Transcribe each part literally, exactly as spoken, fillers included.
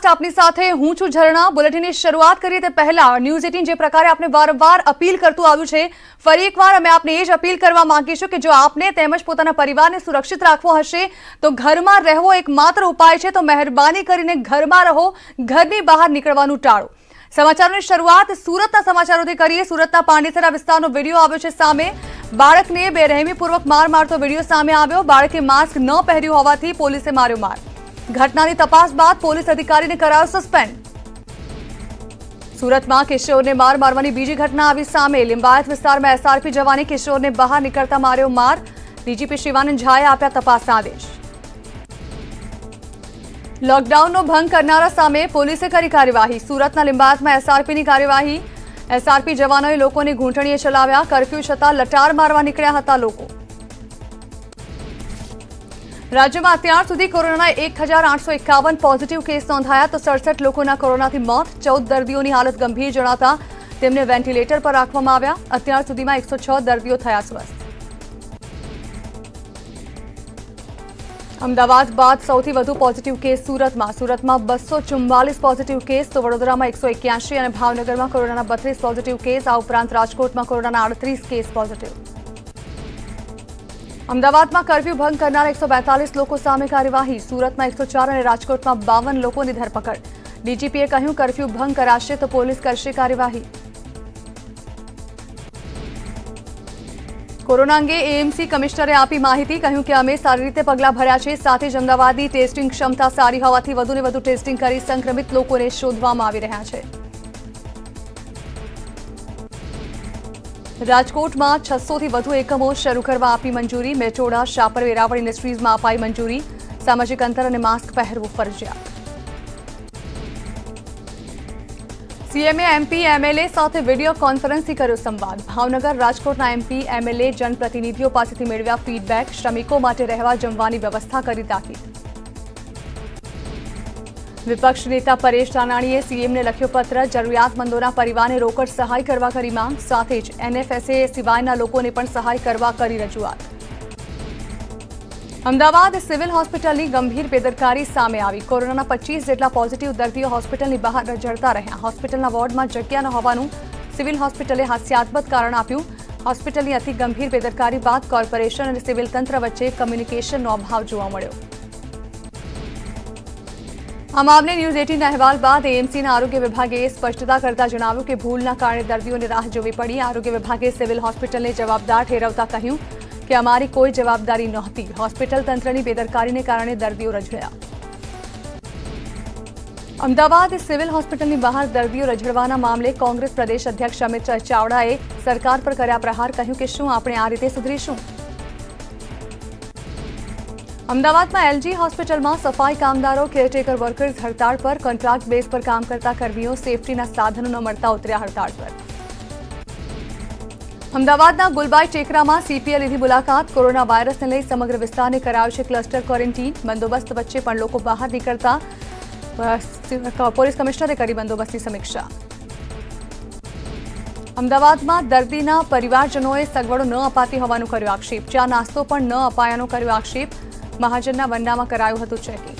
Breakfast આપની સાથે હું છું ઝરણા। બુલેટિનની શરૂઆત કરીએ તે પહેલા ન્યૂઝ અઠ્ઠાવીસ જે પ્રકારે આપણે વારંવાર અપીલ કરતું આવ્યું છે, ફરી એકવાર અમે આપને એ જ અપીલ કરવા માંગીશું કે જો આપને તેમજ પોતાના પરિવારને સુરક્ષિત રાખવો હશે તો ઘરમાં રહેવો એકમાત્ર ઉપાય છે। તો મહેરબાની કરીને ઘરમાં રહો, ઘરની બહાર નીકળવાનું ટાળો। સમાચારોની શરૂઆત સુરતના સમાચારોથી કરીએ। સુરતના પાંડેસરા વિસ્તારનો વિડીયો આવ્યો છે સામે। બાળકને બેરહેમીપૂર્વક માર મારતો વિડીયો સામે આવ્યો। બાળકે માસ્ક ન પહેર્યું હોવાથી પોલીસે માર્યો માર। ઘટનાની તપાસ બાદ પોલીસ અધિકારીને કરાયો સસ્પેન્ડ। સુરતમાં કિશોરને માર મારવાની બીજી ઘટના આવી સામે। લિંબાયત વિસ્તારમાં એસઆરપી જવાને કિશોરને બહાર નીકળતા માર્યો માર। ડીજીપી શિવાનંદ ઝાએ આપ્યા તપાસના આદેશ। લોકડાઉનનો ભંગ કરનારા સામે પોલીસે કરી કાર્યવાહી। સુરતના લિંબાયતમાં એસઆરપીની કાર્યવાહી। એસઆરપી જવાનોએ લોકોને ઘૂંટણીએ ચલાવ્યા। કર્ફ્યુ છતાં લટાર મારવા નીકળ્યા હતા લોકો। રાજ્યમાં અત્યાર સુધી કોરોનાના એક હજાર આઠસો એકાવન પોઝિટિવ કેસ નોંધાયા તો સડસઠ લોકોના કોરોનાથી મોત। ચૌદ દર્દીઓની હાલત ગંભીર જણાતા તેમને વેન્ટિલેટર પર રાખવામાં આવ્યા। અત્યાર સુધીમાં એકસો છ દર્દીઓ થયા સ્વસ્થ। અમદાવાદ બાદ સૌથી વધુ પોઝિટિવ કેસ સુરતમાં। સુરતમાં બસો ચુમ્માલીસ પોઝિટિવ કેસ તો વડોદરામાં એકસો એક્યાસી અને ભાવનગરમાં કોરોનાના બત્રીસ પોઝિટિવ કેસ। આ ઉપરાંત રાજકોટમાં કોરોનાના આડત્રીસ કેસ પોઝિટિવ। અમદાવાદમાં કર્ફ્યુ ભંગ કરનાર એકસો બેતાલીસ લોકો સામે કાર્યવાહી। સુરતમાં એકસો ચાર અને રાજકોટમાં બાવન લોકોની ધરપકડ। ડીજીપીએ કહ્યું કર્ફ્યુ ભંગ કરાશે તો પોલીસ કરશે કાર્યવાહી। કોરોના અંગે એએમસી કમિશનરે આપી માહિતી। કહ્યું કે અમે સારી રીતે પગલાં ભર્યા છે, સાથે જ અમદાવાદની ટેસ્ટિંગ ક્ષમતા સારી હોવાથી વધુને વધુ ટેસ્ટિંગ કરી સંક્રમિત લોકોને શોધવામાં આવી રહ્યા છે। રાજકોટમાં છસો થી વધુ એકમો શરૂ કરવા આપી મંજૂરી। મેચોડા, શાપર, વેરાવળ ઇન્ડસ્ટ્રીઝમાં અપાઈ મંજૂરી। સામાજિક અંતર અને માસ્ક પહેરવું ફરજિયાત। સીએમએ એમપી એમએલએ સાથે વિડીયો કોન્ફરન્સથી કર્યો સંવાદ। ભાવનગર, રાજકોટના એમપી એમએલએ જનપ્રતિનિધિઓ પાસેથી મેળવ્યા ફીડબેક। શ્રમિકો માટે રહેવા જમવાની વ્યવસ્થા કરી તાકીદ। વિપક્ષ નેતા પરેશ ધાનાણીએ સીએમને લખ્યો પત્ર। જરૂરિયાતમંદોના પરિવારને રોકડ સહાય કરવા કરી માંગ। સાથે જ એનએફએસએ સિવાયના લોકોને પણ સહાય કરવા કરી રજૂઆત। અમદાવાદ સિવિલ હોસ્પિટલની ગંભીર બેદરકારી સામે આવી। કોરોનાના પચીસ જેટલા પોઝિટિવ દર્દીઓ હોસ્પિટલની બહાર રઝળતા રહ્યા। હોસ્પિટલના વોર્ડમાં જગ્યા ન હોવાનું સિવિલ હોસ્પિટલે હાસ્યાસ્પદ કારણ આપ્યું। હોસ્પિટલની અતિ ગંભીર બેદરકારી બાદ કોર્પોરેશન અને સિવિલ તંત્ર વચ્ચે કમ્યુનિકેશનનો અભાવ જોવા મળ્યો। આ મામલે ન્યૂઝ અઠ્ઠાવીસ અહેવાલ બાદ એએમસીના આરોગ્ય વિભાગે સ્પષ્ટતા કરતા જણાવ્યું કે ભૂલના કારણે દર્દીઓને રાહ જોવી પડી। આરોગ્ય વિભાગે સિવિલ હોસ્પિટલને જવાબદાર ઠેરવતા કહ્યું કે અમારી કોઈ જવાબદારી નહોતી। હોસ્પિટલ તંત્રની બેદરકારીને કારણે દર્દીઓ રઝળ્યા। અમદાવાદ સિવિલ હોસ્પિટલની બહાર દર્દીઓ રઝળવાના મામલે કોંગ્રેસ પ્રદેશ અધ્યક્ષ અમિત ચાવડાએ સરકાર પર કર્યા પ્રહાર। કહ્યું કે શું આપણે આ રીતે સુધરીશું? અમદાવાદમાં એલજી હોસ્પિટલમાં સફાઈ કામદારો, કેરટેકર વર્કર્સ હડતાળ પર। કોન્ટ્રાક્ટ બેઝ પર કામ કરતા કર્મીઓ સેફટીના સાધનો ન મળતા ઉતર્યા હડતાળ પર। અમદાવાદના ગુલબાઈ ટેકરામાં સીપીએ લીધી મુલાકાત। કોરોના વાયરસને લઈ સમગ્ર વિસ્તારને કરાયો છે ક્લસ્ટર ક્વોરન્ટીન। બંદોબસ્ત વચ્ચે પણ લોકો બહાર નીકળતા પોલીસ કમિશનરે કરી બંદોબસ્તની સમીક્ષા। અમદાવાદમાં દર્દીના પરિવારજનોએ સગવડો ન અપાતી હોવાનું કર્યો આક્ષેપ। ચા નાસ્તો પણ ન અપાયાનો કર્યો આક્ષેપ। મહાજનના વંડામાં કરાયું હતું ચેકિંગ।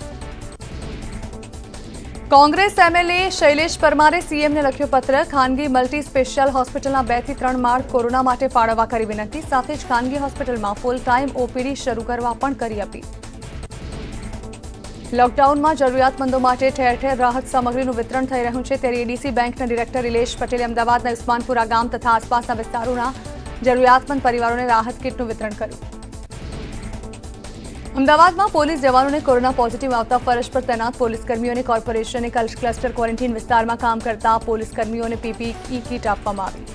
કોંગ્રેસ એમએલએ શૈલેષ પરમારે સીએમને લખ્યો પત્ર। ખાનગી મલ્ટી સ્પેશિયલ હોસ્પિટલના બે થી ત્રણ માળ કોરોના માટે ફાળવવા કરી વિનંતી। સાથે જ ખાનગી હોસ્પિટલમાં ફૂલ ટાઈમ ઓપીડી શરૂ કરવા પણ કરી અપીલ। લોકડાઉનમાં જરૂરિયાતમંદો માટે ઠેર ઠેર રાહત સામગ્રીનું વિતરણ થઈ રહ્યું છે। ત્યારે એડીસી બેંકના ડિરેક્ટર નિલેશ પટેલે અમદાવાદના ઉસ્માનપુરા ગામ તથા આસપાસના વિસ્તારોના જરૂરિયાતમંદ પરિવારોને રાહત કીટનું વિતરણ કર્યું। અમદાવાદમાં પોલીસ જવાનોને કોરોના પોઝિટિવ આવતા ફરજ પર તૈનાત પોલીસકર્મીઓને કોર્પોરેશને ક્લસ્ટર ક્વોરન્ટીન વિસ્તારમાં કામ કરતા પોલીસકર્મીઓને પીપીઈ કીટ આપવામાં આવી।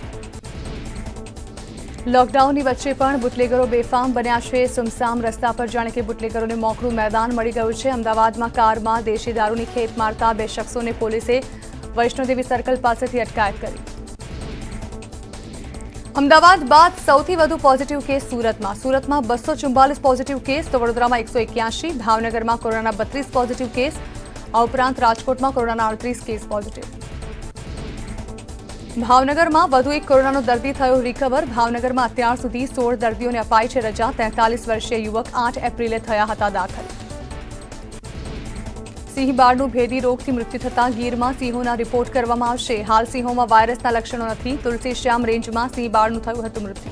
લોકડાઉનની વચ્ચે પણ બુટલેગરો બેફામ બન્યા છે। સુમસામ રસ્તા પર જાણે કે બુટલેગરોને મોકળું મેદાન મળી ગયું છે। અમદાવાદમાં કારમાં દેશી દારૂની ખેપ મારતા બે શખ્સોને પોલીસે વૈષ્ણોદેવી સર્કલ પાસેથી અટકાયત કરી। અમદાવાદ બાદ સૌથી વધુ પોઝિટિવ કેસ સુરતમાં। સુરતમાં બસો ચુમ્માલીસ પોઝિટિવ કેસ તો વડોદરામાં એકસો એક્યાસી। ભાવનગરમાં કોરોનાના બત્રીસ પોઝિટિવ કેસ। આ ઉપરાંત રાજકોટમાં કોરોનાના અડત્રીસ કેસ પોઝિટિવ। ભાવનગરમાં વધુ એક કોરોનાનો દર્દી થયો રિકવર। ભાવનગરમાં અત્યાર સુધી સોળ દર્દીઓને અપાઈ છે રજા। તેતાલીસ વર્ષીય યુવક આઠ એપ્રિલે થયા હતા દાખલ। સિંહ બાળનું ભેદી રોગથી મૃત્યુ થતાં ગીરમાં સિંહોના રિપોર્ટ કરવામાં આવશે. હાલ સિંહોમાં વાયરસના લક્ષણો નથી. તુલસીશ્યામ રેન્જમાં સિંહ બાળનું થયું હતું મૃત્યુ.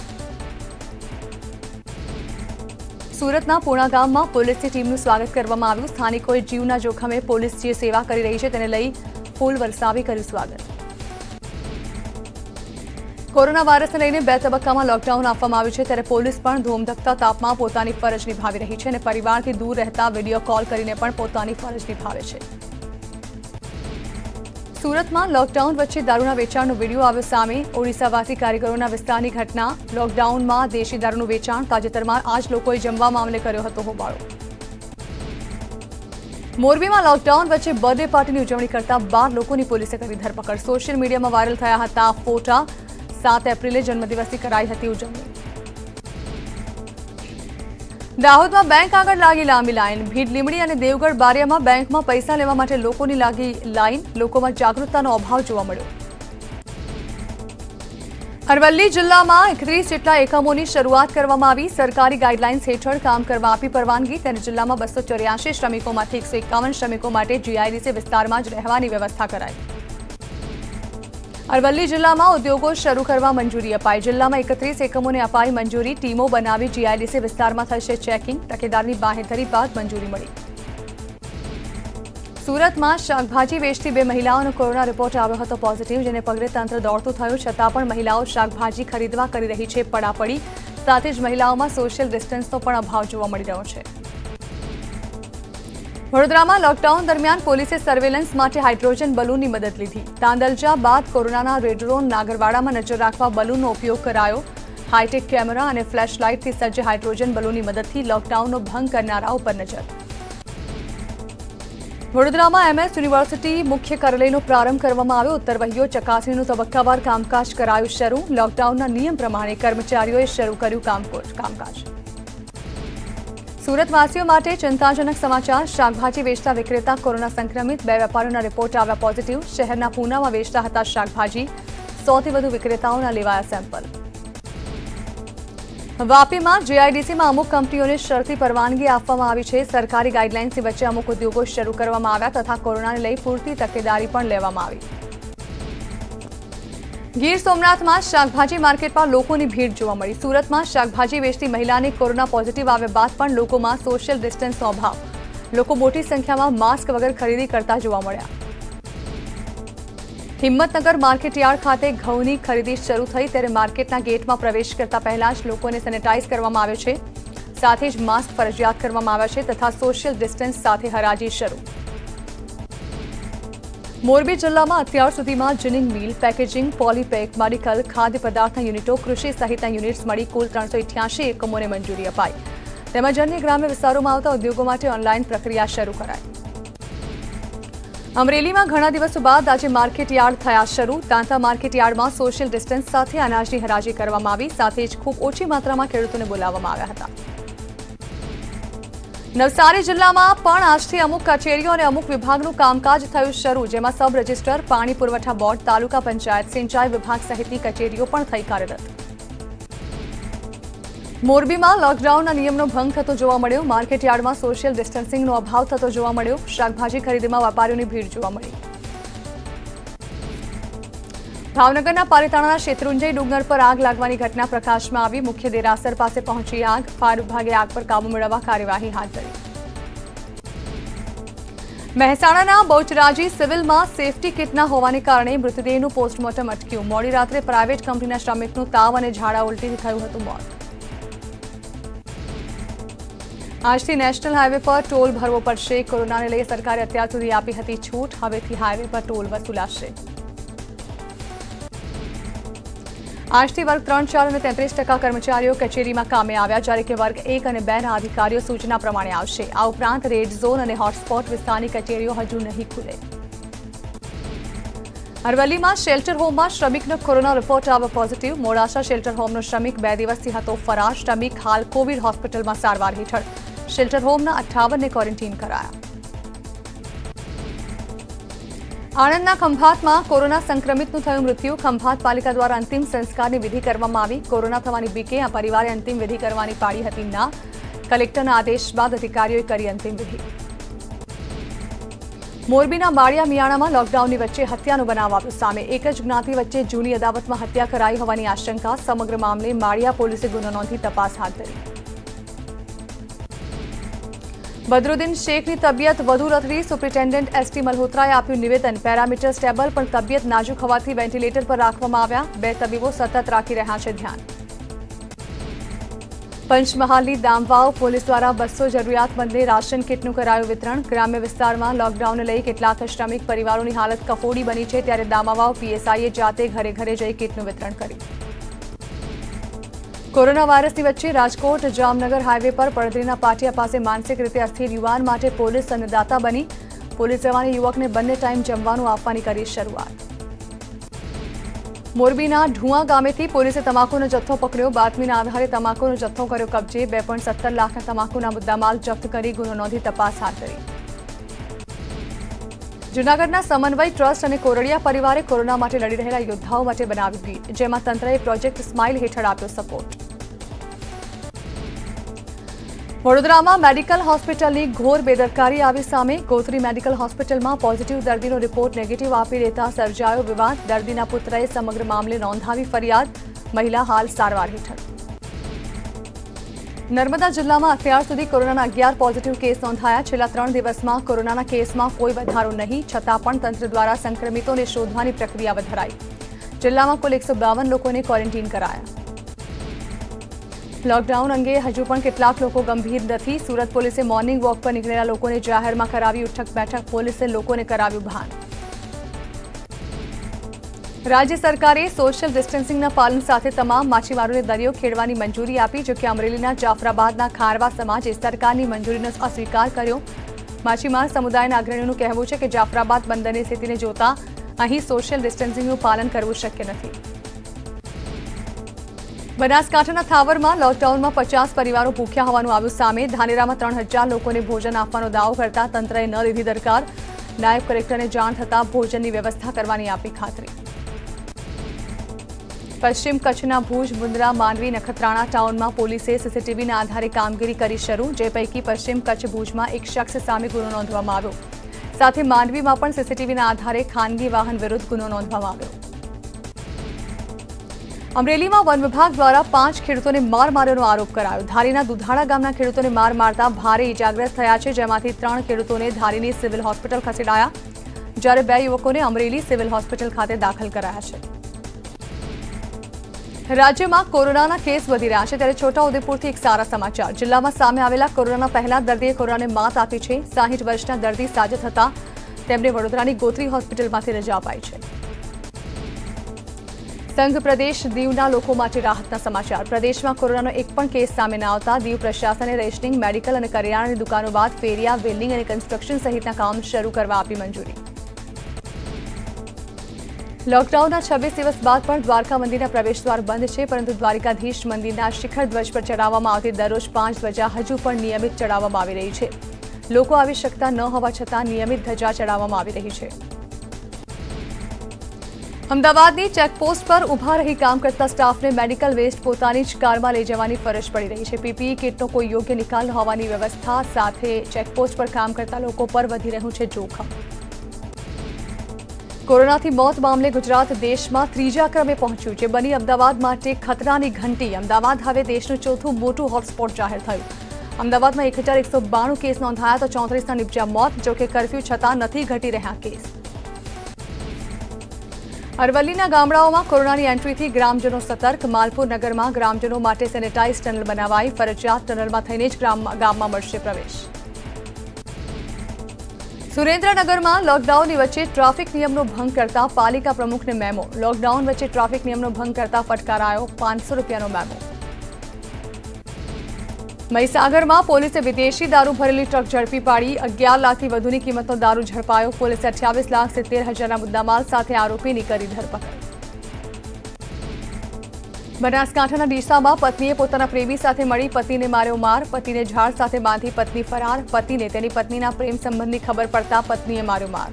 સુરતના પૂણા ગામમાં પોલીસની ટીમનું સ્વાગત કરવામાં આવ્યું. સ્થાનિકોએ જીવના જોખમે પોલીસ જે સેવા કરી રહી છે તેને લઈ ફૂલ વરસાવી કર્યું સ્વાગત. કોરોના વાયરસને લઈને બે તબક્કામાં લોકડાઉન આપવામાં આવ્યું છે, ત્યારે પોલીસ પણ ધોમધખતા તાપમાં પોતાની ફરજ નિભાવી રહી છે અને પરિવારથી દૂર રહેતા વિડીયો કોલ કરીને પણ પોતાની ફરજ નિભાવે છે. સુરતમાં લોકડાઉન વચ્ચે દારૂના વેચાણનો વિડીયો આવ્યો સામે. ઓડિશાવાસી કારીગરોના વિસ્તારની ઘટના. લોકડાઉનમાં દેશી દારૂનું વેચાણ. તાજેતરમાં આ જ લોકોએ જમવા મામલે કર્યો હતો હોબાળો. મોરબીમાં લોકડાઉન વચ્ચે બર્થડે પાર્ટીની ઉજવણી કરતા બાર લોકોની પોલીસે કરી ધરપકડ. સોશિયલ મીડિયામાં વાયરલ થયા હતા ફોટા. સાત એપ્રિલે જન્મદિવસની કરાઈ હતી ઉજવણી. દાહોદમાં બેંક આગળ લાગી લાંબી લાઈન. ભીડ લીમડી અને દેવગઢ બારિયામાં બેંકમાં પૈસા લેવા માટે લોકોની લાગી લાઈન. લોકોમાં જાગૃતતાનો અભાવ જોવા મળ્યો. અરવલ્લી જિલ્લામાં એકત્રીસ જેટલા એકમોની શરૂઆત કરવામાં આવી. સરકારી ગાઈડલાઇન્સ હેઠળ કામ કરવા આપી પરવાનગી. ત્યારે જિલ્લામાં બસો ચોર્યાસી શ્રમિકોમાંથી એકસો એકાવન શ્રમિકો માટે જીઆઈડીસી વિસ્તારમાં જ રહેવાની વ્યવસ્થા કરાઈ. અરવલ્લી જિલ્લામાં ઉદ્યોગો શરૂ કરવા મંજૂરી અપાઈ. જિલ્લામાં એકત્રીસ એકમોને અપાઈ મંજૂરી. ટીમો બનાવી જીઆઈડીસી વિસ્તારમાં થશે ચેકિંગ. તકેદારની બાંહેધરી બાદ મંજૂરી મળી. સુરતમાં શાકભાજી વેચતી બે મહિલાઓનો કોરોના રિપોર્ટ આવ્યો હતો પોઝિટિવ, જેને પગલે તંત્ર દોડતું થયું. છતાં પણ મહિલાઓ શાકભાજી ખરીદવા કરી રહી છે પડાપડી. સાથે જ મહિલાઓમાં સોશિયલ ડિસ્ટન્સનો પણ અભાવ જોવા મળી રહ્યો છે. વડોદરામાં લોકડાઉન દરમિયાન પોલીસે સર્વેલન્સ માટે હાઇડ્રોજન બલૂનની મદદ લીધી. તાંદલજા બાદ કોરોનાના રેડ ઝોન નાગરવાડામાં નજર રાખવા બલૂનનો ઉપયોગ કરાયો. હાઈટેક કેમેરા અને ફ્લેશ લાઇટથી સજ્જ હાઇડ્રોજન બલૂનની મદદથી લોકડાઉનનો ભંગ કરનારાઓ પર નજર. વડોદરામાં એમએસ યુનિવર્સિટી મુખ્ય કાર્યાલયનો પ્રારંભ કરવામાં આવ્યો. ઉત્તરવહીઓ ચકાસણીનું તબક્કાવાર કામકાજ કરાયું શરૂ. લોકડાઉનના નિયમ પ્રમાણે કર્મચારીઓએ શરૂ કર્યું કામકાજ. સુરતવાસીઓ માટે ચિંતાજનક સમાચાર. શાકભાજી વેચતા વિક્રેતા કોરોના સંક્રમિત. બે વેપારીઓના રિપોર્ટ આવ્યા પોઝિટિવ. શહેરના પૂનામાં વેચતા હતા શાકભાજી. સૌથી વધુ વિક્રેતાઓના લેવાયા સેમ્પલ. વાપીમાં જીઆઈડીસીમાં અમુક કંપનીઓને શરતી પરવાનગી આપવામાં આવી છે. સરકારી ગાઈડલાઇન્સની વચ્ચે અમુક ઉદ્યોગો શરૂ કરવામાં આવ્યા તથા કોરોનાને લઈ પૂરતી તકેદારી પણ લેવામાં આવી. ગીર સોમનાથમાં શાકભાજી માર્કેટમાં લોકોની ભીડ જોવા મળી. સુરતમાં શાકભાજી વેચતી મહિલાને કોરોના પોઝિટિવ આવ્યા બાદ પણ લોકોમાં સોશિયલ ડિસ્ટન્સનો અભાવ. લોકો મોટી સંખ્યામાં માસ્ક વગર ખરીદી કરતા જોવા મળ્યા. હિંમતનગર માર્કેટયાર્ડ ખાતે ઘઉંની ખરીદી શરૂ થઈ, ત્યારે માર્કેટના ગેટમાં પ્રવેશ કરતા પહેલા જ લોકોને સેનેટાઇઝ કરવામાં આવ્યો છે. સાથે જ માસ્ક ફરજિયાત કરવામાં આવ્યા છે તથા સોશિયલ ડિસ્ટન્સ સાથે હરાજી શરૂ. મોરબી જિલ્લામાં અત્યાર સુધીમાં ginning mill, packaging, polypack, medical, ખાદ્ય પદાર્થના યુનિટો, કૃષિ સહિતના યુનિટ્સ મળી કુલ ત્રણસો અઠ્યાસી એકમોને મંજૂરી અપાઈ. તેમજ અન્ય ગ્રામ્ય વિસ્તારોમાં આવતા ઉદ્યોગો માટે ઓનલાઈન પ્રક્રિયા શરૂ કરાઈ. અમરેલીમાં ઘણા દિવસો બાદ આજે માર્કેટયાર્ડ થયા શરૂ. તાંતા માર્કેટયાર્ડમાં સોશિયલ ડિસ્ટન્સ સાથે અનાજની હરાજી કરવામાં આવી. સાથે જ ખૂબ ઓછી માત્રામાં ખેડૂતોને બોલાવવામાં આવ્યા હતા. નવસારી જિલ્લામાં પણ આજથી અમુક કચેરીઓ અને અમુક વિભાગનું કામકાજ થયું શરૂ, જેમાં સબ રજિસ્ટર, પાણી પુરવઠા બોર્ડ, તાલુકા પંચાયત, સિંચાઈ વિભાગ સહિતની કચેરીઓ પણ થઈ કાર્યરત. મોરબીમાં લોકડાઉનના નિયમનો ભંગ થતો જોવા મળ્યો. માર્કેટયાર્ડમાં સોશિયલ ડિસ્ટન્સિંગનો અભાવ થતો જોવા મળ્યો. શાકભાજી ખરીદીમાં વેપારીઓની ભીડ જોવા મળી. ભાવનગરના પાલિતાણાના શેત્રુંજય ડુંગર પર આગ લાગવાની ઘટના પ્રકાશમાં આવી. મુખ્ય દેરાસર પાસે પહોંચી આગ. ફાયર વિભાગે આગ પર કાબુ મેળવવા કાર્યવાહી હાથ ધરી. મહેસાણાના બહુચરાજી સિવિલમાં સેફટી કિટ ન હોવાને કારણે મૃતદેહનું પોસ્ટમોર્ટમ અટક્યું. મોડી રાત્રે પ્રાઇવેટ કંપનીના શ્રમિકનું તાવ અને ઝાડા ઉલટીથી થયું હતું મોત. આજથી નેશનલ હાઈવે પર ટોલ ભરવો પડશે. કોરોનાને લઈ સરકારે અત્યાર સુધી આપી હતી છૂટ. હવેથી હાઈવે પર ટોલ વસૂલાશે. આજથી વર્ગ ત્રણ ચાર અને તેત્રીસ ટકા કર્મચારીઓ કચેરીમાં કામે આવ્યા, જ્યારે કે વર્ગ એક અને બે ના અધિકારીઓ સૂચના પ્રમાણે આવશે. આ ઉપરાંત રેડ ઝોન અને હોટસ્પોટ વિસ્તારની કચેરીઓ હજુ નહીં ખુલે. અરવલ્લીમાં શેલ્ટર હોમમાં શ્રમિકનો કોરોના રિપોર્ટ આવ્યો પોઝિટિવ. મોડાસા શેલ્ટર હોમનો શ્રમિક બે દિવસથી હતો ફરાર. શ્રમિક હાલ કોવિડ હોસ્પિટલમાં સારવાર હેઠળ. શેલ્ટર હોમના અઠ્ઠાવનને ક્વોરન્ટીન કરાયા. આણંદના ખંભાતમાં કોરોના સંક્રમિતનું થયું મૃત્યુ. ખંભાત પાલિકા દ્વારા અંતિમ સંસ્કારની વિધિ કરવામાં આવી. કોરોના થવાની બીકે આ પરિવારે અંતિમ વિધિ કરવાની પાડી હતી ના. કલેક્ટરના આદેશ બાદ અધિકારીઓએ કરી અંતિમ વિધિ. મોરબીના માળિયા મિયાણામાં લોકડાઉનની વચ્ચે હત્યાનો બનાવ આવ્યો સામે। એક જ જ્ઞાતિ વચ્ચે જૂની અદાવતમાં હત્યા કરાઈ હોવાની આશંકા। સમગ્ર મામલે માળિયા પોલીસે ગુનો નોંધી તપાસ હાથ ધરી। બદરુદ્દીન શેખની તબિયત વધુ રથડી। સુપ્રિન્ટેન્ડન્ટ એસટી મલ્હોત્રાએ આપ્યું નિવેદન। પેરામીટર સ્ટેબલ પણ તબિયત નાજુક હોવાથી વેન્ટિલેટર પર રાખવામાં આવ્યા। બે તબીબો સતત રાખી રહ્યા છે ધ્યાન। પંચમહાલની દામવાવ પોલીસ દ્વારા બસો જરૂરિયાતમંદને રાશન કીટનું કરાયું વિતરણ। ગ્રામ્ય વિસ્તારમાં લોકડાઉનને લઈ કેટલાક શ્રમિક પરિવારોની હાલત કફોડી બની છે, ત્યારે દામવાવ પીએસઆઈએ જાતે ઘરે ઘરે જઈ કીટનું વિતરણ કર્યું। કોરોના વાયરસની વચ્ચે રાજકોટ જામનગર હાઈવે પર પડદરીના પાટિયા પાસે માનસિક રીતે અસ્થિર યુવાન માટે પોલીસ અન્નદાતા બની। પોલીસ જવાને યુવકને બંને ટાઈમ જમવાનું આપવાની કરી શરૂઆત। મોરબીના ઢુઆ ગામેથી પોલીસે તમાકુનો જથ્થો પકડ્યો। બાતમીના આધારે તમાકુનો જથ્થો કર્યો કબજે। બે પોઈન્ટ સત્તર લાખના તમાકુના મુદ્દામાલ જપ્ત કરી ગુનો નોંધી તપાસ હાથ ધરી। જૂનાગઢના સમન્વય ટ્રસ્ટ અને કોરડિયા પરિવારે કોરોના માટે લડી રહેલા યોદ્ધાઓ માટે બનાવ્યું ગીત, જેમાં તંત્રએ પ્રોજેક્ટ સ્માઇલ હેઠળ આપ્યો સપોર્ટ। વડોદરામાં મેડિકલ હોસ્પિટલની ઘોર બેદરકારી આવી સામે। ગોત્રી મેડિકલ હોસ્પિટલમાં પોઝિટિવ દર્દીનો રિપોર્ટ નેગેટિવ આપી દેતા સર્જાયો વિવાદ। દર્દીના પુત્રએ સમગ્ર મામલે નોંધાવી ફરિયાદ। મહિલા હાલ સારવાર હેઠળ। નર્મદા જિલ્લામાં અત્યાર સુધી કોરોનાના અગિયાર પોઝિટિવ કેસ નોંધાયા। છેલ્લા ત્રણ દિવસમાં કોરોનાના કેસમાં કોઈ વધારો નહીં, છતાં પણ તંત્ર દ્વારા સંક્રમિતોને શોધવાની પ્રક્રિયા વધારાઈ। જિલ્લામાં કુલ એકસો બાવન લોકોને ક્વોરન્ટીન કરાયા। લોકડાઉન અંગે હજુ પણ કેટલાક લોકો ગંભીર નથી। સુરત પોલીસે મોર્નિંગ વોક પર નીકળેલા લોકોને જાહેરમાં કરાવી ઉઠક બેઠક। પોલીસે લોકોને કરાવ્યું ભાન। રાજ્ય સરકારે સોશિયલ ડિસ્ટન્સિંગના પાલન સાથે તમામ માછીમારોને દરિયો ખેડવાની મંજૂરી આપી। જોકે અમરેલીના જાફરાબાદના ખારવા સમાજે સરકારની મંજૂરીનો અસ્વીકાર કર્યો। માછીમાર સમુદાયના અગ્રણીઓનું કહેવું છે કે જાફરાબાદ બંદરની સ્થિતિને જોતા અહીં સોશિયલ ડિસ્ટન્સિંગનું પાલન કરવું શક્ય નથી। બનાસકાંઠાના થાવરમાં લોકડાઉનમાં પચાસ પરિવારો ભૂખ્યા હોવાનું આવ્યું સામે। ધાનેરામાં ત્રણ હજાર લોકોને ભોજન આપવાનો દાવો કરતા તંત્રએ ન લીધી દરકાર। નાયબ કલેક્ટરને જાણ થતાં ભોજનની વ્યવસ્થા કરવાની આપી ખાતરી। પશ્ચિમ કચ્છના ભુજ, મુન્દ્રા, માંડવી, નખત્રાણા ટાઉનમાં પોલીસે સીસીટીવીના આધારે કામગીરી કરી શરૂ। જે પૈકી પશ્ચિમ કચ્છ ભુજમાં એક શખ્સ સામે ગુનો નોંધવામાં આવ્યો। સાથે માંડવીમાં પણ સીસીટીવીના આધારે ખાનગી વાહન વિરુદ્ધ ગુનો નોંધવામાં આવ્યો। અમરેલીમાં વન વિભાગ દ્વારા પાંચ ખેડૂતોને માર માર્યાનો આરોપ કરાયો। ધારીના દુધાળા ગામના ખેડૂતોને માર મારતા ભારે ઇજાગ્રસ્ત થયા છે, જેમાંથી ત્રણ ખેડૂતોને ધારીની સિવિલ હોસ્પિટલ ખસેડાયા, જ્યારે બે યુવકોને અમરેલી સિવિલ હોસ્પિટલ ખાતે દાખલ કરાયા છે। રાજ્યમાં કોરોનાના કેસ વધી રહ્યા છે, ત્યારે છોટાઉદેપુરથી એક સારા સમાચાર। જિલ્લામાં સામે આવેલા કોરોનાના પહેલા દર્દીએ કોરોનાને માત આપી છે। સાહીઠ વર્ષના દર્દી સાજા થતા તેમને વડોદરાની ગોત્રી હોસ્પિટલમાંથી રજા અપાઈ છે। સંઘ પ્રદેશ દીવના લોકો માટે રાહતના સમાચાર। પ્રદેશમાં કોરોનાનો એક પણ કેસ સામે ન આવતા દીવ પ્રશાસને રેશનિંગ, મેડિકલ અને કરિયાણાની દુકાનો બાદ ફેરિયા, વેલ્ડિંગ અને કન્સ્ટ્રક્શન સહિતના કામ શરૂ કરવા આપી મંજૂરી। લોકડાઉનના છવ્વીસ દિવસ બાદ પણ દ્વારકા મંદિરના પ્રવેશદ્વાર બંધ છે, પરંતુ દ્વારિકાધીશ મંદિરના શિખર ધ્વજ પર ચડાવવામાં આવતી દરરોજ પાંચ ધ્વજા હજુ પણ નિયમિત ચડાવવામાં આવી રહી છે। લોકો આવી શકતા ન હોવા છતાં નિયમિત ધજા ચડાવવામાં આવી રહી છે। અમદાવાદની ચેકપોસ્ટ પર ઉભા રહી કામ કરતા સ્ટાફને મેડિકલ વેસ્ટ પોતાની જ કારમાં લઈ જવાની ફરજ પડી રહી છે। પીપીઈ કિટનો કોઈ યોગ્ય નિકાલ ન હોવાની વ્યવસ્થા સાથે ચેકપોસ્ટ પર કામ કરતા લોકો પર વધી રહ્યું છે જોખમ। કોરોનાથી મોત મામલે ગુજરાત દેશમાં ત્રીજા ક્રમે પહોંચ્યું, જે બની અમદાવાદ માટે ખતરાની ઘંટી। અમદાવાદ હવે દેશનું ચોથું મોટું હોટસ્પોટ જાહેર થયું। અમદાવાદમાં એક હજાર એકસો બાણું કેસ નોંધાયા તો ચોત્રીસના નિપજ્યા મોત। જોકે કર્ફ્યુ છતાં નથી ઘટી રહ્યા કેસ। અરવલ્લીના ગામડાઓમાં કોરોનાની એન્ટ્રીથી ગ્રામજનો સતર્ક। માલપુર નગરમાં ગ્રામજનો માટે સેનેટાઇઝ ટનલ બનાવાઈ। ફરજિયાત ટનલમાં થઈને જ ગામમાં મળશે પ્રવેશ। સુરેન્દ્રનગરમાં લોકડાઉનની વચ્ચે ટ્રાફિક નિયમનો ભંગ કરતા પાલિકા પ્રમુખને મેમો। લોકડાઉન વચ્ચે ટ્રાફિક નિયમનો ભંગ કરતા ફટકારાયો પાંચસો રૂપિયાનો મેમો। મહીસાગરમાં પોલીસે વિદેશી દારૂ ભરેલી ટ્રક ઝડપી પાડી। અગિયાર લાખથી વધુની કિંમતનો દારૂ ઝડપાયો। પોલીસે અઠ્યાવીસ લાખ સિત્તેર હજારના મુદ્દામાલ સાથે આરોપીની કરી ધરપકડ। બનાસકાંઠાના ડીસામાં પત્નીએ પોતાના પ્રેમી સાથે મળી પતિને માર્યો માર। પતિને ઝાડ સાથે બાંધી પત્ની ફરાર। પતિને તેની પત્નીના પ્રેમ સંબંધની ખબર પડતા પત્નીએ માર્યો માર।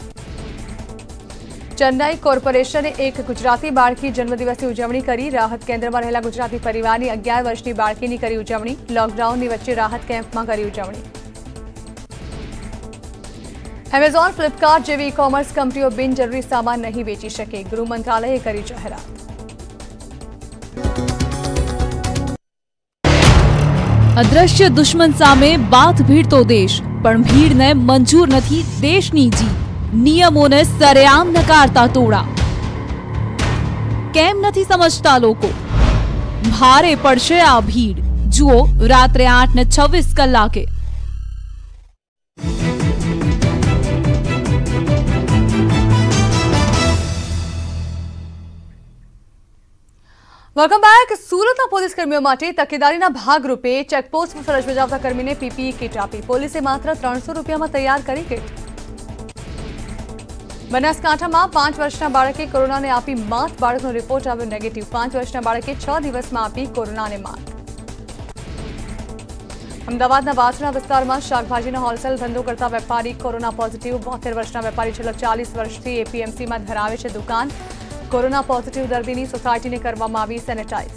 ચેન્નાઈ કોર્પોરેશને એક ગુજરાતી બાળકી જન્મદિવસની ઉજવણી કરી। રાહત કેન્દ્રમાં રહેલા ગુજરાતી પરિવારની અગિયાર વર્ષની બાળકીની કરી ઉજવણી। લોકડાઉનની વચ્ચે રાહત કેમ્પમાં કરી ઉજવણી। એમેઝોન, ફ્લિપકાર્ટ જેવી ઈ કોમર્સ કંપનીઓ બિનજરૂરી સામાન નહીં વેચી શકે, ગૃહ મંત્રાલયે કરી જાહેરાત. અદ્રશ્ય દુશ્મન સામે બાથ ભીડતો દેશ, પણ ભીડને મંજૂર નથી દેશની જીત. નિયમોને સરેઆમ નકારતા ટોળા. કેમ નથી સમજતા લોકો? ભારે પડશે આ ભીડ. જુઓ રાત્રે આઠ ને છવ્વીસ કલાકે. Welcome back. સુરતના પોલીસ કર્મીઓ માટે તકેદારીના ભાગરૂપે ચેકપોસ્ટ પર ફરજ બજાવતા કર્મીને પીપીઈ કિટ આપી. પોલીસે માત્ર ત્રણસો રૂપિયામાં તૈયાર કરી કિટ. બનાસકાંઠામાં પાંચ વર્ષના બાળકે કોરોનાને આપી માત. બાળકનો રિપોર્ટ આવ્યો નેગેટિવ. પાંચ વર્ષના બાળકે છ દિવસમાં આપી કોરોનાને માત. અમદાવાદના વાસણા વિસ્તારમાં શાકભાજીનો હોલસેલ ધંધો કરતા વેપારી કોરોના પોઝિટિવ. બોતેર વર્ષના વેપારી છેલ્લા ચાલીસ વર્ષથી એપીએમસીમાં ધરાવે છે દુકાન. કોરોના પોઝિટિવ દર્દીની સોસાયટીને કરવામાં આવી સેનેટાઇઝ.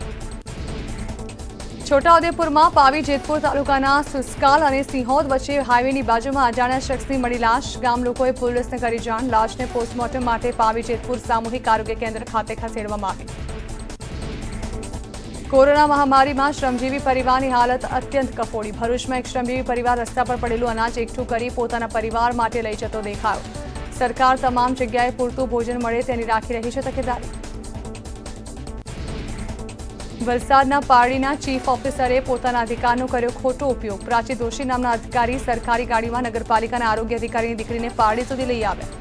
છોટાઉદેપુરમાં પાવી જેતપુર તાલુકાના સુસ્કાલ અને સિંહોદ વચ્ચે હાઈવેની બાજુમાં અજાણ્યા શખ્સની મળી લાશ. ગામ લોકોએ પોલીસને કરી જાણ. લાશને પોસ્ટમોર્ટમ માટે પાવી જેતપુર સામૂહિક આરોગ્ય કેન્દ્ર ખાતે ખસેડવામાં આવી. કોરોના મહામારીમાં શ્રમજીવી પરિવારની હાલત અત્યંત કફોડી. ભરૂચમાં એક શ્રમજીવી પરિવાર રસ્તા પર પડેલું અનાજ એકઠું કરી પોતાના પરિવાર માટે લઈ જતો દેખાયો. સરકાર તમામ જગ્યાએ પૂરતું ભોજન મળે તેની રાખી રહી છે તકેદારી. વલસાડના પારડીના ચીફ ઓફિસરે પોતાના અધિકારનો કર્યો ખોટો ઉપયોગ. પ્રાચી દોશી નામના અધિકારી સરકારી ગાડીમાં નગરપાલિકાના આરોગ્ય અધિકારીની દીકરીને પારડી સુધી લઈ આવ્યા.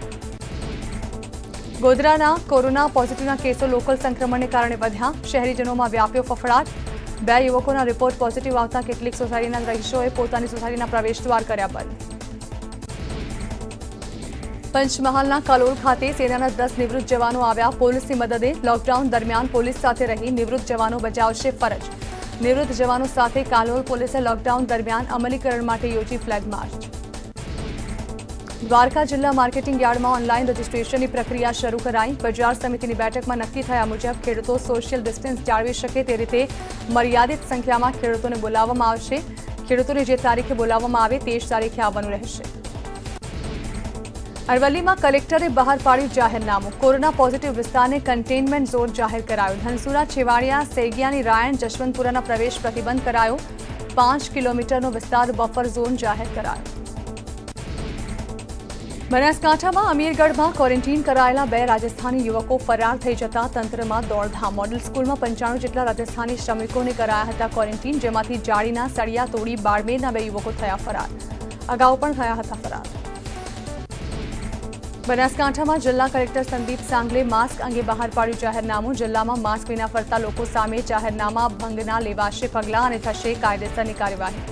ગોધરાના કોરોના પોઝિટિવના કેસો લોકલ સંક્રમણને કારણે વધ્યા. શહેરીજનોમાં વ્યાપ્યો ફફડાટ. બે યુવકોના રિપોર્ટ પોઝિટિવ આવતા કેટલીક સોસાયટીના રહીશોએ પોતાની સોસાયટીના પ્રવેશદ્વાર કર્યા બંધ. પંચમહાલના કલોલ ખાતે સેનાના દસ નિવૃત્ત જવાનો આવ્યા પોલીસની મદદે. લોકડાઉન દરમિયાન પોલીસ સાથે રહી નિવૃત્ત જવાનો બજાવશે ફરજ. નિવૃત્ત જવાનો સાથે કાલોલ પોલીસે લોકડાઉન દરમિયાન અમલીકરણ માટે યોજી ફ્લેગ માર્ચ. દ્વારકા જિલ્લા માર્કેટિંગ યાર્ડમાં ઓનલાઈન રજીસ્ટ્રેશનની પ્રક્રિયા શરૂ કરાઈ. બજાર સમિતિની બેઠકમાં નક્કી થયા મુજબ ખેડૂતો સોશિયલ ડિસ્ટન્સ જાળવી શકે તે રીતે મર્યાદિત સંખ્યામાં ખેડૂતોને બોલાવવામાં આવશે. ખેડૂતોને જે તારીખે બોલાવવામાં આવે તે જ તારીખે આવવાનું રહેશે. અરવલ્લીમાં કલેક્ટરે બહાર પાડ્યું જાહેરનામું. કોરોના પોઝિટિવ વિસ્તારને કન્ટેનમેન્ટ ઝોન જાહેર કરાયો. ધનસુરા, છેવાડિયા, સેગિયાની રાયણ, જશવંતપુરાના પ્રવેશ પ્રતિબંધ કરાયો. પાંચ કિલોમીટરનો વિસ્તાર બફર ઝોન જાહેર કરાયો. બનાસકાંઠામાં અમીરગઢમાં ક્વોરન્ટીન કરાયેલા બે રાજસ્થાની યુવકો ફરાર થઈ જતા તંત્રમાં દોડધામ. મોડલ સ્કૂલમાં પંચાણું જેટલા રાજસ્થાની શ્રમિકોને કરાયા હતા ક્વોરન્ટીન, જેમાંથી જાળીના સળિયા તોડી બાડમેરના બે યુવકો થયા ફરાર. અગાઉ પણ થયા હતા ફરાર. બનાસકાંઠામાં જિલ્લા કલેક્ટર સંદીપ સાંગલે માસ્ક અંગે બહાર પાડ્યું જાહેરનામું. જિલ્લામાં માસ્ક વિના ફરતા લોકો સામે જાહેરનામા ભંગના લેવાશે પગલાં અને થશે કાયદેસરની કાર્યવાહી.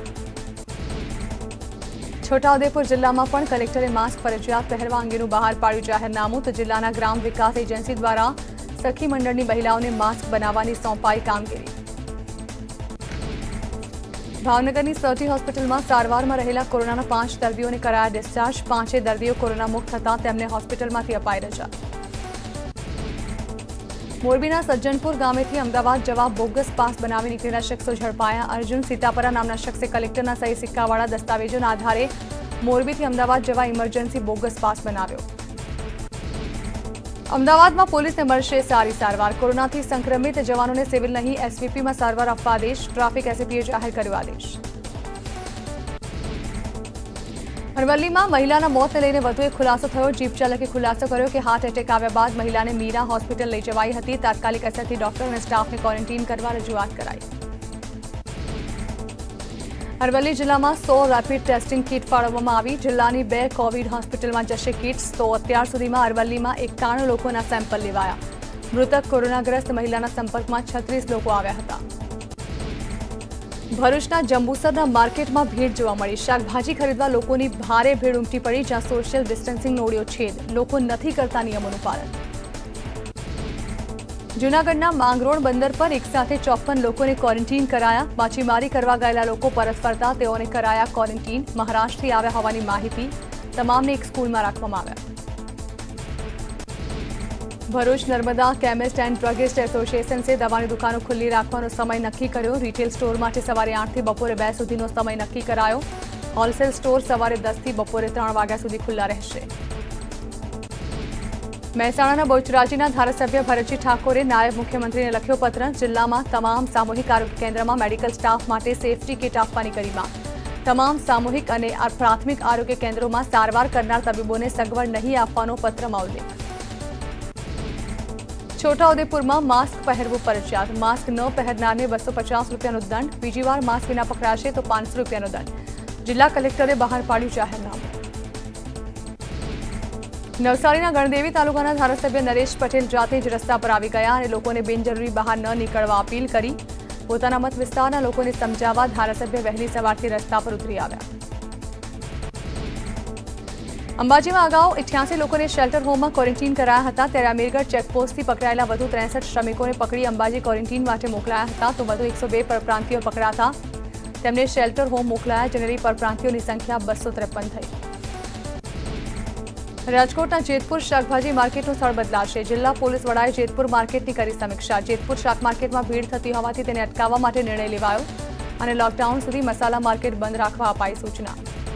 છોટાઉદેપુર જિલ્લામાં પણ કલેક્ટરે માસ્ક ફરજિયાત પહેરવા અંગેનું બહાર પાડ્યું જાહેરનામું. તો જિલ્લાના ગ્રામ વિકાસ એજન્સી દ્વારા સખી મંડળની મહિલાઓને માસ્ક બનાવવાની સોંપાઈ કામગીરી. ભાવનગરની સર્ટી હોસ્પિટલમાં સારવારમાં રહેલા કોરોનાના પાંચ દર્દીઓને કરાયા ડિસ્ચાર્જ. પાંચે દર્દીઓ કોરોના મુક્ત થતાં તેમને હોસ્પિટલમાંથી અપાઈ રજા. મોરબીના સજ્જનપુર ગામેથી અમદાવાદ જવા બોગસ પાસ બનાવી નીકળેલા શખ્સો ઝડપાયા. અર્જુન સીતાપરા નામના શખ્સે કલેક્ટરના સહી સિક્કાવાળા દસ્તાવેજોના આધારે મોરબીથી અમદાવાદ જવા ઇમરજન્સી બોગસ પાસ બનાવ્યો. અમદાવાદમાં પોલીસને મળશે સારી સારવાર. કોરોનાથી સંક્રમિત જવાનોને સિવિલ નહીં એસવીપીમાં સારવાર આપવા આદેશ. ટ્રાફિક એસીપીએ જાહેર કર્યો આદેશ. અરવલ્લીમાં મહિલાના મોતને લઈને વધુ એક ખુલાસો થયો. જીપ ચાલકે ખુલાસો કર્યો કે હાર્ટ એટેક આવ્યા બાદ મહિલાને મીરા હોસ્પિટલ લઈ જવાઈ હતી. તાત્કાલિક અસરથી ડોક્ટર અને સ્ટાફને ક્વોરન્ટીન કરવા રજૂઆત કરાઈ. અરવલ્લી જિલ્લામાં સો રેપિડ ટેસ્ટિંગ કીટ ફાળવવામાં આવી. જિલ્લાની બે કોવિડ હોસ્પિટલમાં જશે કીટ્સ. તો અત્યાર સુધીમાં અરવલ્લીમાં એકાણું લોકોના સેમ્પલ લેવાયા. મૃતક કોરોનાગ્રસ્ત મહિલાના સંપર્કમાં છત્રીસ લોકો આવ્યા હતા. ભરૂચના જંબુસરના માર્કેટમાં ભીડ જોવા મળી. શાકભાજી ખરીદવા લોકોની ભારે ભીડ ઉમટી પડી. જ્યાં સોશિયલ ડિસ્ટન્સિંગનો ઓળ્યો છેદ. લોકો નથી કરતા નિયમોનું પાલન. જૂનાગઢના માંગરોળ બંદર પર એક સાથે ચોપન લોકોને ક્વોરન્ટીન કરાયા. માછીમારી કરવા ગયેલા લોકો પરત ફરતા તેઓને કરાયા ક્વોરન્ટીન. મહારાષ્ટ્રથી આવ્યા હોવાની માહિતી. તમામને એક સ્કૂલમાં રાખવામાં આવ્યા. Bharuch Narmada chemist and druggist એસોસિએશને દવાની દુકાનો ખુલ્લી રાખવાનો સમય નક્કી કર્યો. રિટેલ સ્ટોર માટે સવારે આઠથી બપોરે બે સુધીનો સમય નક્કી કરાયો. હોલસેલ સ્ટોર સવારે દસ થી બપોરે ત્રણ વાગ્યા સુધી ખુલ્લા રહેશે. મહેસાણાના બહુચરાજીના ધારાસભ્ય ભરતજી ઠાકોરે નાયબ મુખ્યમંત્રીને લખ્યો પત્ર. જિલ્લામાં તમામ સામૂહિક આરોગ્ય કેન્દ્રમાં મેડિકલ સ્ટાફ માટે સેફટી કિટ આપવાની કરી માંગ. તમામ સામૂહિક અને પ્રાથમિક આરોગ્ય કેન્દ્રોમાં સારવાર કરનાર તબીબોને સગવડ નહીં આપવાનો પત્રમાં ઉલ્લેખ. છોટાઉદેપુરમાં માસ્ક પહેરવું ફરજિયાત. માસ્ક ન પહેરનારને બસો પચાસ રૂપિયાનો દંડ. બીજી વાર માસ્ક વિના પકડાશે તો પાંચસો રૂપિયાનો દંડ. જિલ્લા કલેક્ટરે બહાર પાડ્યું જાહેરનામું. નવસારીના ગણદેવી તાલુકાના ધારાસભ્ય નરેશ પટેલ જાતે જ રસ્તા પર આવી ગયા અને લોકોને બિનજરૂરી બહાર ન નીકળવા અપીલ કરી. પોતાના મત વિસ્તારના લોકોને સમજાવવા ધારાસભ્ય વહેલી સવારથી રસ્તા પર ઉતરી આવ્યા. અંબાજીમાં અગાઉ અઠ્યાસી લોકોને શેલ્ટર હોમમાં ક્વોરન્ટીન કરાયા હતા. ત્યારે અમીરગઢ ચેકપોસ્ટથી પકડાયેલા વધુ ત્રેસઠ શ્રમિકોને પકડી અંબાજી ક્વોરન્ટીન માટે મોકલાયા હતા. તો વધુ એકસો બે પરપ્રાંતિયો પકડાતા તેમને શેલ્ટર હોમ મોકલાયા. જેનેરી પરપ્રાંતિયોની સંખ્યા બસો ત્રેપન થઈ. રાજકોટના જેતપુર શાકભાજી માર્કેટનું સ્થળ બદલાશે. જિલ્લા પોલીસ વડાએ જેતપુર માર્કેટની કરી સમીક્ષા. જેતપુર શાક માર્કેટમાં ભીડ થતી હોવાથી તેને અટકાવવા માટે નિર્ણય લેવાયો અને લોકડાઉન સુધી મસાલા માર્કેટ બંધ રાખવા અપાઈ સૂચના.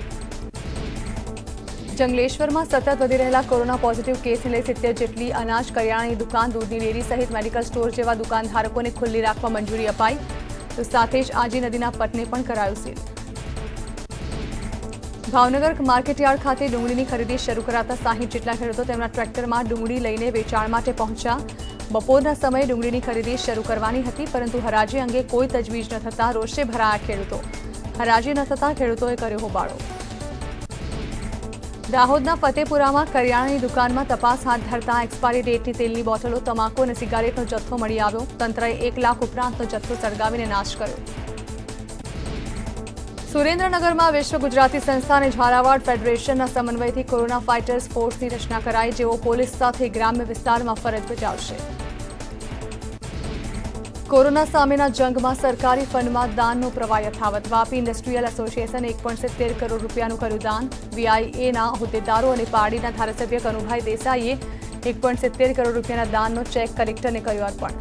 જંગલેશ્વરમાં સતત વધી રહેલા કોરોના પોઝિટિવ કેસને લઈ સિત્તેર જેટલી અનાજ કરિયાણાની દુકાન, દૂધની ડેરી સહિત મેડિકલ સ્ટોર જેવા દુકાનધારકોને ખુલ્લી રાખવા મંજૂરી અપાઈ. તો સાથે જ આજી નદીના પટને પણ કરાયું સીલ. ભાવનગર માર્કેટયાર્ડ ખાતે ડુંગળીની ખરીદી શરૂ કરાતા સાહીઠ જેટલા ખેડૂતો તેમના ટ્રેક્ટરમાં ડુંગળી લઈને વેચાણ માટે પહોંચ્યા. બપોરના સમયે ડુંગળીની ખરીદી શરૂ કરવાની હતી, પરંતુ હરાજી અંગે કોઈ તજવીજ ન થતા રોષે ભરાયા ખેડૂતો. હરાજી ન થતા ખેડૂતોએ કર્યો હોબાળો. દાહોદના ફતેપુરામાં કરિયાણાની દુકાનમાં તપાસ હાથ ધરતા એક્સપાયરી ડેટની તેલની બોટલો, તમાકુ અને સિગારેટનો જથ્થો મળી આવ્યો. તંત્રએ એક લાખ ઉપરાંતનો જથ્થો સળગાવીને નાશ કર્યો. સુરેન્દ્રનગરમાં વિશ્વ ગુજરાતી સંસ્થા અને ઝાલાવાડ ફેડરેશનના સમન્વયથી કોરોના ફાઇટર્સ ફોર્સની રચના કરાઈ, જેઓ પોલીસ સાથે ગ્રામ્ય વિસ્તારમાં ફરજ બજાવશે. કોરોના સામેના જંગમાં સરકારી ફંડમાં દાનનો પ્રવાહ યથાવત. વાપી ઇન્ડસ્ટ્રીયલ એસોસિએશને એક પોઈન્ટ સિત્તેર કરોડ રૂપિયાનું કર્યું દાન. વીઆઈએના હોદ્દેદારો અને પારડીના ધારાસભ્ય કનુભાઈ દેસાઈએ એક પોઈન્ટ સિત્તેર કરોડ રૂપિયાના દાનનો ચેક કલેક્ટરને કર્યો અર્પણ.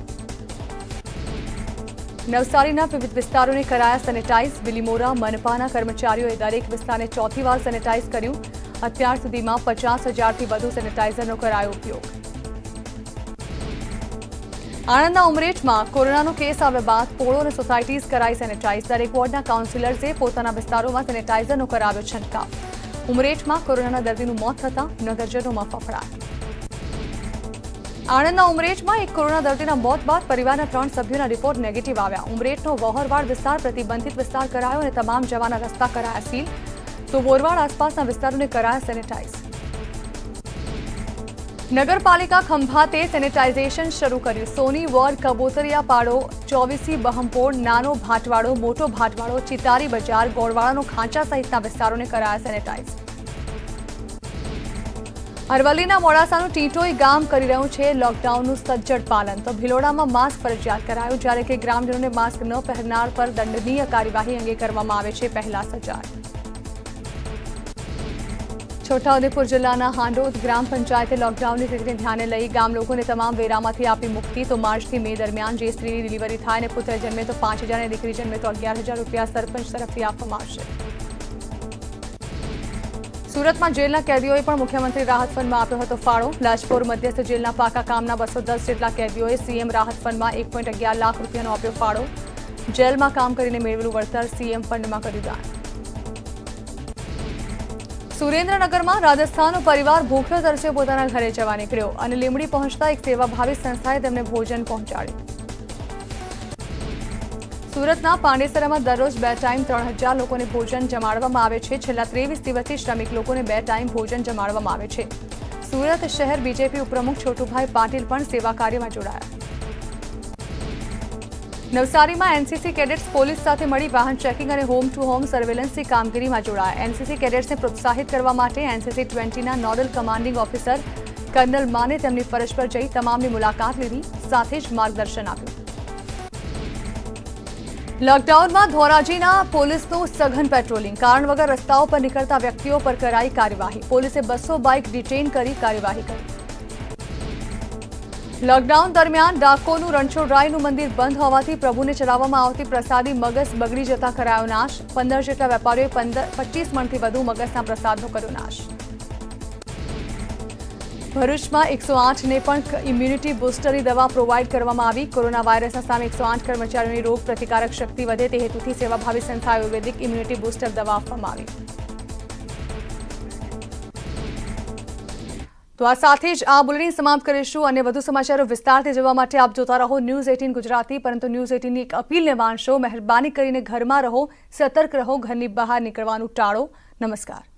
નવસારીના વિવિધ વિસ્તારોને કરાયા સેનેટાઇઝ. બિલીમોરા મનપાના કર્મચારીઓએ દરેક વિસ્તારને ચોથી વાર સેનેટાઇઝ કર્યું. અત્યાર સુધીમાં પચાસ હજારથી વધુ સેનેટાઇઝરનો કરાયો ઉપયોગ. આણંદના ઉમરેઠમાં કોરોનાનો કેસ આવ્યા બાદ પોળો અને સોસાયટીઝ કરાઈ સેનેટાઇઝ. દરેક વોર્ડના કાઉન્સિલર્સે પોતાના વિસ્તારોમાં સેનેટાઇઝરનો કરાવ્યો છંટકાવ. ઉમરેઠમાં કોરોનાના દર્દીનું મોત થતાં નગરજનોમાં ફફડાટ. આણંદના ઉમરેઠમાં એક કોરોના દર્દીના મોત બાદ પરિવારના ત્રણ સભ્યોના રિપોર્ટ નેગેટિવ આવ્યા. ઉમરેઠનો વહોરવાડ વિસ્તાર પ્રતિબંધિત વિસ્તાર કરાયો અને તમામ જવાના રસ્તા કરાયા સીલ. તો બોરવાડ આસપાસના વિસ્તારોને કરાયા સેનેટાઇઝ. નગરપાલિકા ખંભાતે સેનેટાઇઝેશન શરૂ કર્યું. સોની વોર્ડ, કબોતરિયા પાડો, ચોવીસી બહમપોળ, નાનો ભાટવાડો, મોટો ભાટવાડો, ચિતારી બજાર, ગોળવાડાનો ખાંચા સહિતના વિસ્તારોને કરાયા સેનેટાઇઝ. અરવલ્લીના મોડાસાનું ટીટોઈ ગામ કરી રહ્યું છે લોકડાઉનનું સજ્જડ પાલન. તો ભિલોડામાં માસ્ક ફરજિયાત કરાયું, જ્યારે કે ગ્રામજનોને માસ્ક ન પહેરનાર પર દંડનીય કાર્યવાહી અંગે કરવામાં આવે છે પહેલા સજાગ. છોટાઉદેપુર જિલ્લાના હાંડોદ ગ્રામ પંચાયતે લોકડાઉનની સ્થિતિને ધ્યાને લઈ ગામ લોકોને તમામ વેરામાંથી આપી મુક્તિ. તો માર્ચથી મે દરમિયાન જે સ્ત્રીની ડિલિવરી થાય અને પુત્ર જન્મે તો પાંચ હજાર અને દીકરી જન્મે તો અગિયાર હજાર રૂપિયા સરપંચ તરફથી આપવામાં આવશે. સુરતમાં જેલના કેદીઓએ પણ મુખ્યમંત્રી રાહત ફંડમાં આપ્યો હતો ફાળો. લાજપોર મધ્યસ્થ જેલના પાકા કામના બસો દસ જેટલા કેદીઓએ સીએમ રાહત ફંડમાં એક પોઈન્ટ અગિયાર લાખ રૂપિયાનો આપ્યો ફાળો. જેલમાં કામ કરીને મેળવેલું વળતર સીએમ ફંડમાં કર્યું દાન. સુરેન્દ્રનગરમાં રાજસ્થાનનો પરિવાર ભૂખ્યો તરસે પોતાના ઘરે જવા નીકળ્યો અને લીંબડી પહોંચતા એક સેવાભાવી સંસ્થાએ તેમને ભોજન પહોંચાડ્યું. સુરતના પાંડેસરામાં દરરોજ બે ટાઈમ ત્રણ હજાર લોકોને ભોજન જમાડવામાં આવે છે. છેલ્લા ત્રેવીસ દિવસથી શ્રમિક લોકોને બે ટાઈમ ભોજન જમાડવામાં આવે છે. સુરત શહેર બીજેપી ઉપપ્રમુખ છોટુભાઈ પાટીલ પણ સેવા કાર્યમાં જોડાયા. નવસારીમાં એનસીસી કેડેટ્સ પોલીસ સાથે મળી વાહન ચેકિંગ અને હોમ ટુ હોમ સર્વેલન્સની કામગીરીમાં જોડાયા. એનસીસી કેડેટ્સને પ્રોત્સાહિત કરવા માટે એનસીસી ટ્વેન્ટીના નોડલ કમાન્ડિંગ ઓફિસર કર્નલ માને તેમની ફરજ પર જઈ તમામની મુલાકાત લીધી, સાથે જ માર્ગદર્શન આપ્યું. લોકડાઉનમાં ધોરાજીના પોલીસનું સઘન પેટ્રોલિંગ. કારણ વગર રસ્તાઓ પર નીકળતા વ્યક્તિઓ પર કરાઈ કાર્યવાહી. પોલીસે બસો બાઇક ડિટેઇન કરી કાર્યવાહી કરી. લોકડાઉન દરમિયાન ડાકોરનું રણછોડરાયનું મંદિર બંધ હોવાથી પ્રભુને ચડાવવામાં આવતી પ્રસાદી મગસ બગડી જતા કરાયો નાશ. પંદર જેટલા વેપારીઓએ પંદર પચીસ મણથી વધુ મગસના પ્રસાદનો કર્યો નાશ. ભરૂચમાં એકસો આઠને પણ ઇમ્યુનિટી બુસ્ટરની દવા પ્રોવાઇડ કરવામાં આવી. કોરોના વાયરસના સામે એકસો આઠ કર્મચારીઓની રોગ પ્રતિકારક શક્તિ વધે તે હેતુથી સેવાભાવી સંસ્થા આયુર્વેદિક ઇમ્યુનિટી બુસ્ટર દવા આપવામાં આવી. તો આ સાથે જ આ બુલેટિન સમાપ્ત કરીશું અને વધુ સમાચારો વિસ્તારથી જોવા માટે આપ જોતા રહો ન્યૂઝ અઠ્ઠાવીસ ગુજરાતી. પરંતુ ન્યૂઝ અઠ્ઠાવીસ ની એક અપીલને માનશો. મહેરબાની કરીને ઘરમાં રહો, સતર્ક રહો, ઘરની બહાર નીકળવાનું ટાળો. નમસ્કાર.